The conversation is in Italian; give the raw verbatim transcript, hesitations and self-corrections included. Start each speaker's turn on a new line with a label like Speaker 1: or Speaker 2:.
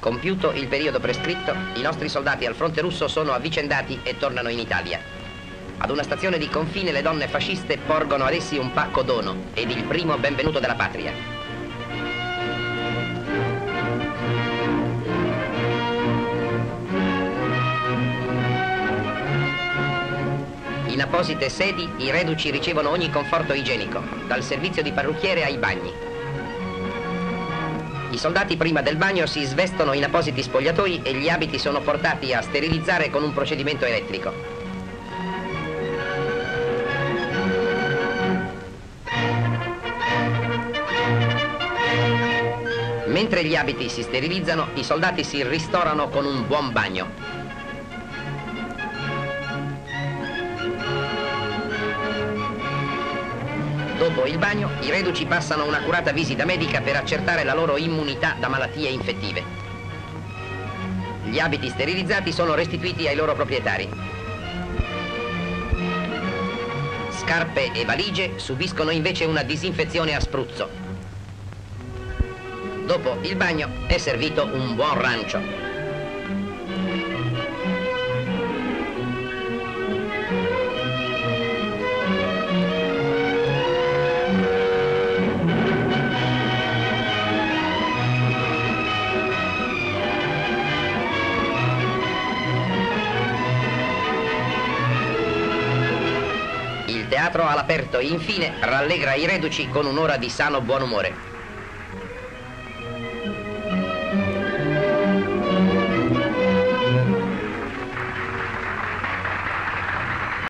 Speaker 1: Compiuto il periodo prescritto, i nostri soldati al fronte russo sono avvicendati e tornano in Italia. Ad una stazione di confine le donne fasciste porgono ad essi un pacco dono ed il primo benvenuto della patria. In apposite sedi i reduci ricevono ogni conforto igienico, dal servizio di parrucchiere ai bagni. I soldati prima del bagno si svestono in appositi spogliatoi e gli abiti sono portati a sterilizzare con un procedimento elettrico. Mentre gli abiti si sterilizzano, i soldati si ristorano con un buon bagno. Dopo il bagno, i reduci passano un'accurata visita medica per accertare la loro immunità da malattie infettive. Gli abiti sterilizzati sono restituiti ai loro proprietari. Scarpe e valigie subiscono invece una disinfezione a spruzzo. Dopo il bagno è servito un buon rancio. Il teatro all'aperto, infine, rallegra i reduci con un'ora di sano buon umore.